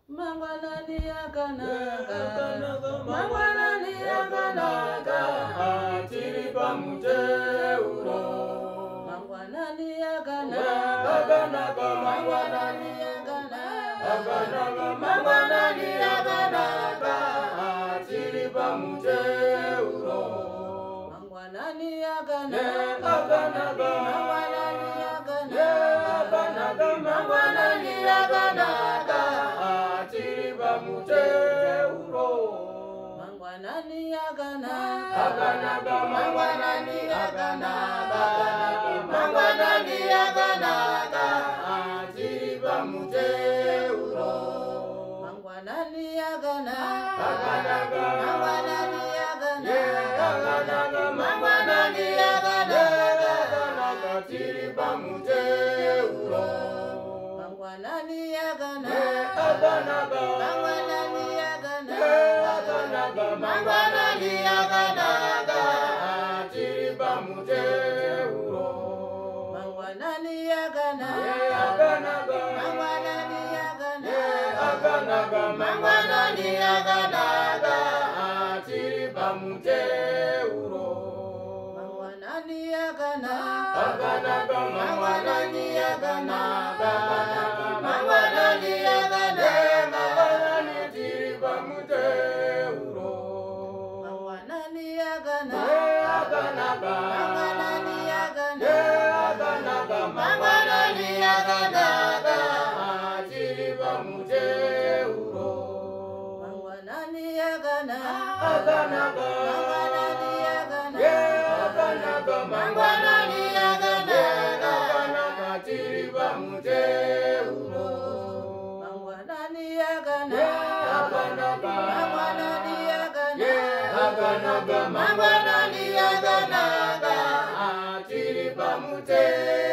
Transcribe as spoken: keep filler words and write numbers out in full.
Mangwanani Akanaka, Mangwanani Akanaka Tiri paMuteuro, Mangwanani Akanaka, Mangwanani Akanaka, Mangwanani Akanaka Tiri paMuteuro, Mangwanani Akanaka, Mangwanani Akanaka, Mangwanani Akanaka Tiri paMuteuro, Mangwanani Akanaka, Mangwanani Akanaka, Mangwanani Akanaka Tiri paMuteuro, Mangwanani Akanaka, Mangwanani Akanaka, Mangwanani Akanaka Tiri paMuteuro, Mangwanani Akanaka, Mangwanani Akanaka, Mangwanani Akanaka Tiri paMuteuro, Mangwanani Akanaka, Mangwanani Akanaka, Mangwanani Akanaka Tiri paMuteuro, Mangwanani Akanaka, Mangwanani Akanaka, Mangwanani Akanaka Tiri paMuteuro, Mangwanani Akanaka, Mangwanani Akanaka, Mangwanani Akanaka Tiri paMuteuro, Mangwanani Akanaka, Mangwanani Akanaka, Mangwanani Akanaka Tiri paMuteuro, Mangwanani Akanaka, Mangwanani Akanaka, Mangwanani Akanaka Tiri paMuteuro.